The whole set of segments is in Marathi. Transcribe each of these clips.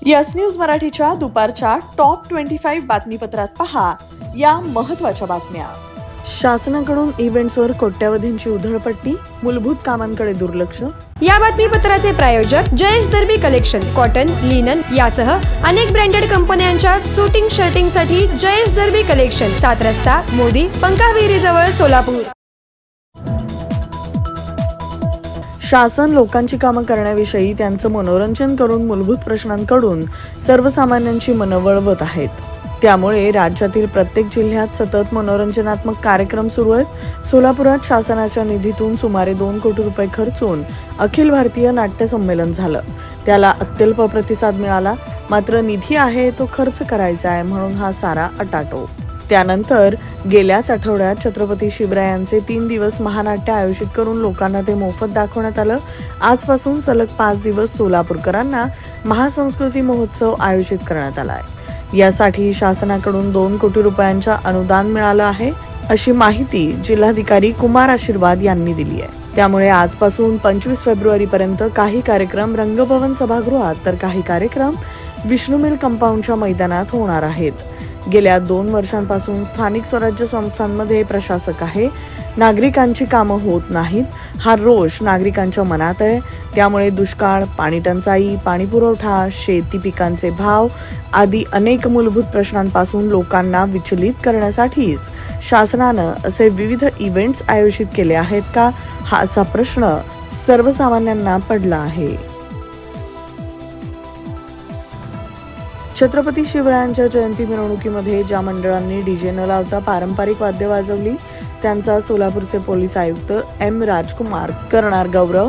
यस न्यूज मराठीच्या दुपारच्या टॉप 25 बातमीपत्रात पहा या महत्त्वाच्या बातम्या। शासनाकडून इव्हेंट्सवर कोट्यावधींची उधळपट्टी, मूलभूत कामांकडे दुर्लक्ष। या बातमीपत्राचे प्रायोजक Jayesh Darbi collection, cotton, linen यासह अनेक ब्रँडेड कंपन्यांच्या शूटिंग शर्टिंगसाठी जयेश दर्बी कलेक्शन, 7 रस्ता मोदी पंकाविरी जवळ सोलापूर। शासन लोकांची कामं करण्याविषयी त्यांचं मनोरंजन करून मूलभूत प्रश्नांकडून सर्वसामान्यांची मनं वळवत आहेत। त्यामुळे राज्यातील प्रत्येक जिल्ह्यात सतत मनोरंजनात्मक कार्यक्रम सुरू आहेत। सोलापुरात शासनाच्या निधीतून सुमारे 2 कोटी रुपये खर्चून अखिल भारतीय नाट्य संमेलन झालं। त्याला अत्यल्प प्रतिसाद मिळाला, मात्र निधी आहे तो खर्च करायचा आहे म्हणून हा सारा अटाटोप। त्यानंतर गेल्याच आठवड्यात छत्रपती शिवरायांचे 3 दिवस महानाट्य आयोजित करून लोकांना ते मोफत दाखवण्यात आलं। आजपासून सलग 5 दिवस सोलापूरकरांना महासंस्कृती महोत्सव आयोजित करण्यात आला आहे। यासाठी शासनाकडून 2 कोटी रुपयांच्या अनुदान मिळालं आहे, अशी माहिती जिल्हाधिकारी कुमार आशीर्वाद यांनी दिली आहे। त्यामुळे आजपासून 25 फेब्रुवारी पर्यंत काही कार्यक्रम रंगभवन सभागृहात तर काही कार्यक्रम विष्णू मिल कंपाऊंडच्या मैदानात होणार आहेत। गेल्या 2 वर्षांपासून स्थानिक स्वराज्य संस्थांमध्ये प्रशासक आहे, नागरिकांची कामं होत नाहीत, हा रोष नागरिकांच्या मनात आहे। त्यामुळे दुष्काळ, पाणी टंचाई, पाणी पुरवठा, शेती पिकांचे भाव आदी अनेक मूलभूत प्रश्नांपासून लोकांना विचलित करण्यासाठीच शासनानं असे विविध इव्हेंट्स आयोजित केले आहेत का, हा असा प्रश्न सर्वसामान्यांना पडला आहे। छत्रपती शिवरायांच्या जयंती मिरवणुकीमध्ये ज्या मंडळांनी डीजे न लावता पारंपरिक वाद्य वाजवली त्यांचा सोलापूरचे पोलीस आयुक्त एम राजकुमार करणार गौरव।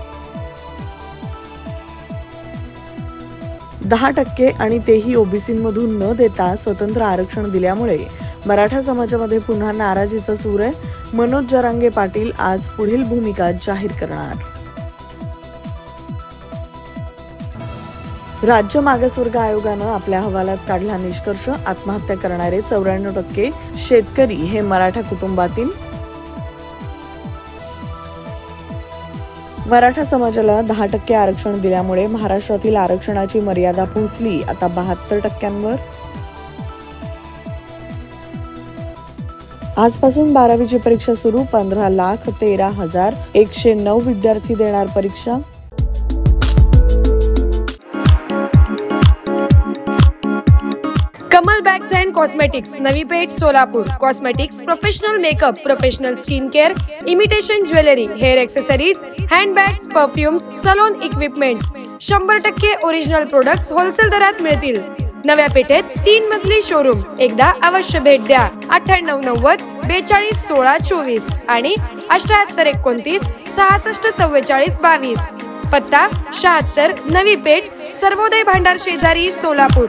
10% आणि तेही ओबीसीमधून न देता स्वतंत्र आरक्षण दिल्यामुळे मराठा समाजामध्ये पुन्हा नाराजीचा सूर आहे। मनोज जरांगे पाटील आज पुढील भूमिका जाहीर करणार। राज्य मागासवर्ग आयोगानं आपल्या अहवालात काढला निष्कर्ष, आत्महत्या करणारे 94% शेतकरी हे मराठा कुटुंबातील। मराठा समाजाला 10% आरक्षण दिल्यामुळे महाराष्ट्रातील आरक्षणाची मर्यादा पोहोचली आता 72%वर। आजपासून 12वीची परीक्षा सुरू, 15,13,109 विद्यार्थी देणार परीक्षा। Kamal bags and cosmetics, Navi Peth, Solapur. Cosmetics, professional makeup, professional skin care, imitation jewellery, hair accessories, handbags, perfumes, salon equipments, 100% original products wholesale दरात मिळतील। नव्या पेठेत 3 मजली शोरूम, एकदा अवश्य भेट द्या। 9890 42 16 24 आणि 7829 66 44 22। पत्ता 76 नवी पेठ, सर्वोदय भांडार शेजारी, सोलापूर।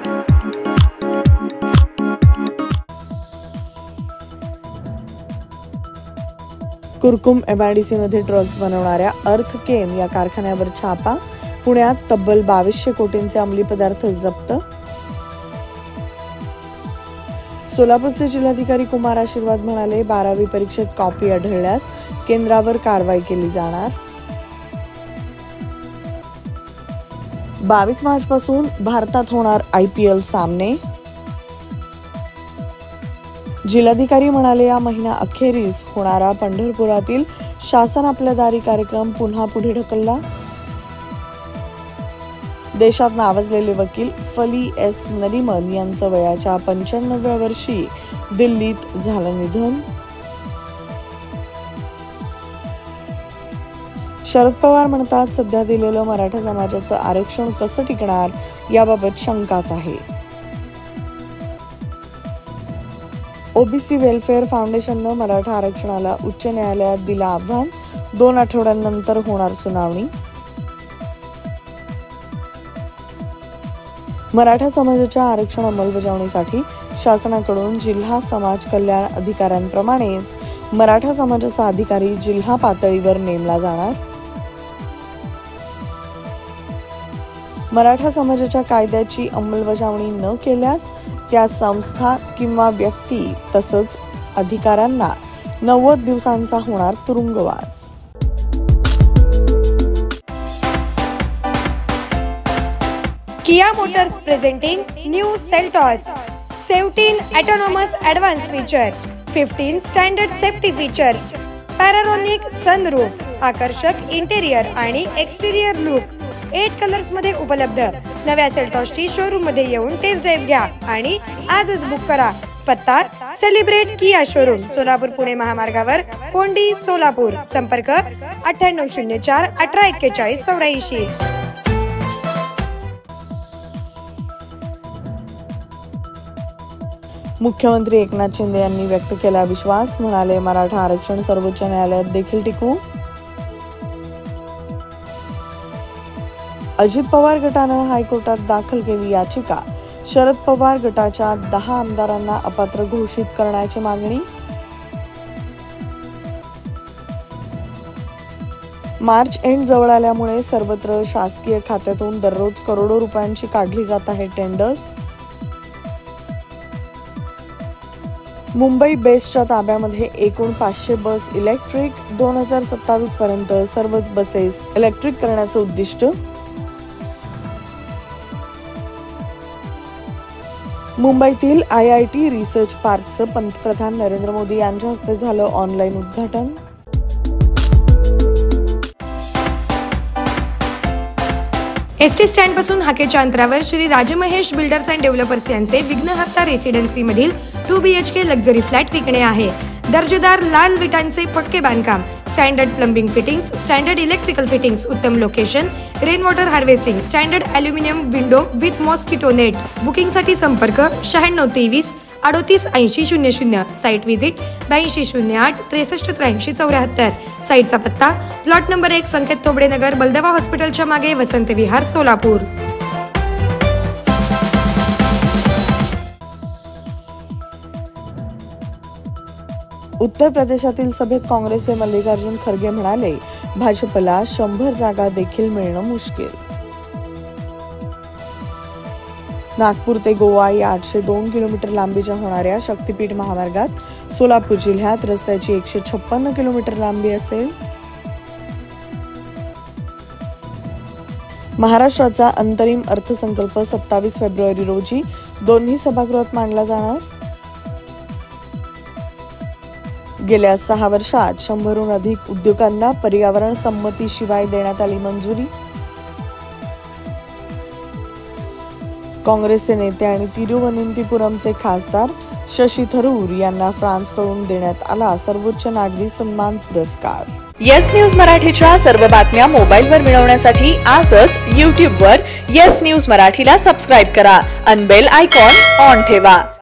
कुरकुम MIDC मध्ये ड्रग्ज बनवणाऱ्या अर्थकेम या कारखान्यावर छापा, पुण्यात तब्बल 2200 कोटींचे अंमली पदार्थ जप्त। सोलापूरचे जिल्हाधिकारी कुमार आशीर्वाद म्हणाले, 12वी परीक्षेत कॉपी आढळल्यास केंद्रावर कारवाई केली जाणार। 22 मार्च पासून भारतात होणार IPL सामने। जिल्हाधिकारी म्हणाले, या महिना अखेरीस होणारा पंढरपुरातील शासन आपल्या दारी कार्यक्रम पुन्हा पुढे ढकलला। देशात नावाजलेले वकील फली एस नरिमन यांचं वयाच्या 95व्या वर्षी दिल्लीत झालं निधन। शरद पवार म्हणतात, सध्या दिलेलं मराठा समाजाचं आरक्षण कसं टिकणार याबाबत शंकाच आहे। ओबीसी वेलफेअर फाउंडेशननं मराठा आरक्षणाला उच्च न्यायालयात दिलं आव्हान, 2 आठवड्यांनंतर होणार सुनावणी। मराठा समाजाच्या आरक्षण अंमलबजावणीसाठी शासनाकडून जिल्हा समाज कल्याण अधिकाऱ्यांप्रमाणेच मराठा समाजाचा अधिकारी जिल्हा पातळीवर नेमला जाणार। मराठा समाजाच्या कायद्याची अंमलबजावणी न केल्यास त्या संस्था किंवा व्यक्ती तसंच अधिकाऱ्यांना 90 दिवसांचा होणार तुरुंगवास। Kia Motors presenting new Seltos 17 autonomous advanced feature, 15 standard safety features, Panoramic sunroof, आकर्षक इंटेरियर आणि एक्सटेरियर लुक 8 कलर्स मध्ये उपलब्ध। नव्या सेल्टॉसची शोरूम मध्ये येऊन टेस्ट ड्राइव्ह घ्या आणि आजच बुक करा। पत्ता celebrate Kia showroom, Solapur Pune महामार्गावर, कोंडी सोलापूर। संपर्क 9804 1841 84। मुख्यमंत्री एकनाथ शिंदे यांनी व्यक्त केला विश्वास, म्हणाले मराठा आरक्षण सर्वोच्च न्यायालयात देखील टिकू। अजित पवार गटानं हायकोर्टात दाखल केली याचिका, शरद पवार गटाच्या 10 आमदारांना अपात्र घोषित करण्याची मागणी। मार्च एंड जवळ आल्यामुळे सर्वत्र शासकीय खात्यातून दररोज करोडो रुपयांची काढली जात आहे टेंडर्स। मुंबई बेस्टच्या ताब्यामध्ये एकूण 500 बस इलेक्ट्रिक, 2027 पर्यंत सर्वच बसेस इलेक्ट्रिक करण्याचं उद्दिष्ट। मुंबईतील IIT रिसर्च पार्कचं पंतप्रधान नरेंद्र मोदी यांच्या हस्ते झालं ऑनलाईन उद्घाटन। एसटी स्टँड पासून हाकेच्या अंतरावर Shri Rajmahesh builders and developers यांचे विघ्नहर्ता रेसिडेन्सी मधील 2 BHK लक्झरी फ्लॅट विकणे आहे। दर्जेदार लाल विटांचे पक्के बांधकाम, standard plumbing fittings, standard electrical fittings, उत्तम location, rain water harvesting, standard aluminium window with mosquito net. बुकिंगसाठी संपर्क 9623 38 80 00। Site visit 8208 63 83 74। साइटचा पत्ता प्लॉट नंबर 1 संकेत थोबडे नगर, बलदेवा हॉस्पिटलच्या मागे, वसंत विहार, सोलापूर। उत्तर प्रदेशातील सभेत काँग्रेसचे मल्लिकार्जुन खरगे म्हणाले भाजपला 100 जागा देखील मिळणं मुश्किल। नागपूर ते गोवा या 802 किलोमीटर लांबीच्या होणाऱ्या शक्तीपीठ महामार्गात सोलापूर जिल्ह्यात रस्त्याची 156 किलोमीटर लांबी असेल। महाराष्ट्राचा अंतरिम अर्थसंकल्प 27 फेब्रुवारी रोजी दोन्ही सभागृहात मांडला जाणार। गेल्या 6 वर्षात 100हून अधिक उद्योगांना पर्यावरण संमतीशिवाय देण्यात आली मंजुरी। काँग्रेसचे नेते आणि तिरुवनंतपुरमचे खासदार शशी थरूर यांना फ्रान्सकडून देण्यात आला सर्वोच्च नागरी सन्मान पुरस्कार। येस न्यूज मराठीच्या सर्व बातम्या मोबाईलवर मिळवण्यासाठी आजच YouTube वर येस न्यूज मराठीला सबस्क्राईब करा आणि बेल आयकॉन ऑन ठेवा।